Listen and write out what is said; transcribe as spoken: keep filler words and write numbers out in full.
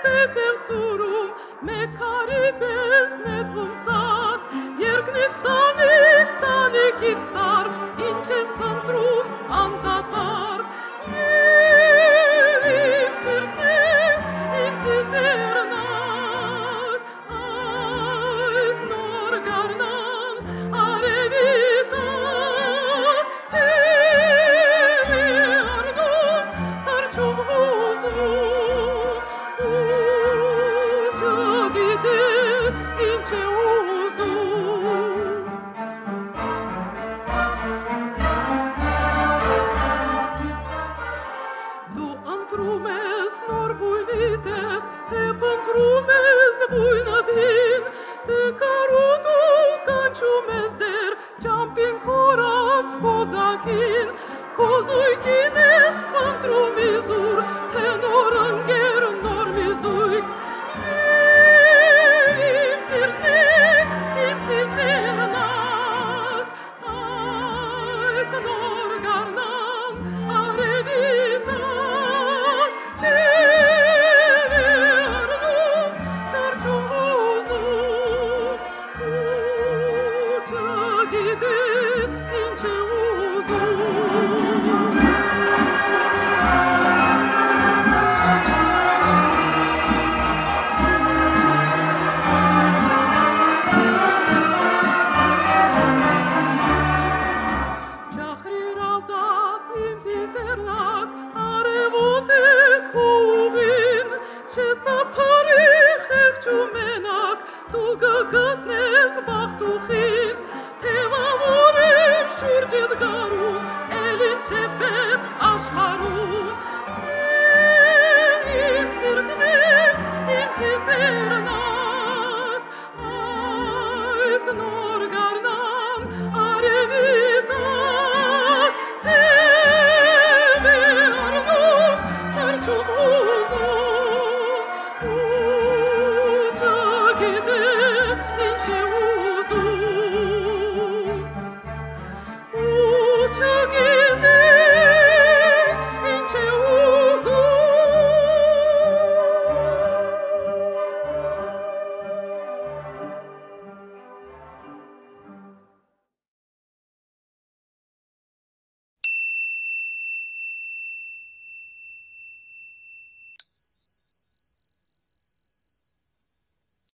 տետև սուրում, մեկարի պես նետվում ծած, երկնից տանիք, տանիքից ծառ, ինչ ես փնտրում անդատար, և իմ սիրտն իմ ծիծեռնակ, այս նոր գարնան արևի տակ, թևի արնում թրջում հուզվում, ու չգիտե ինչ է ուզում. Դու ընտրում ես նոր բույնի տեղ, թե փնտրում ես բույնադին, թե կարոտում կանչում ես դեր, ճամփին քորած քո ձագին, քո զույգին ես փնտրում իզուր, թե նոր ընկեր, նոր մի զույգ, իմ սիրտն իմ ծիծեռնակ, այս նոր գարնան արևի տակ, թևի արնում թրջում հուզում, ու չգիտե ինչ է ուզում. Ջախրիր ազատ իմ ծիծեռնակ, արևոտ է քո ուղին, չես տափարի խեղճ ու մենակ, դու կգտնես բախտուխին.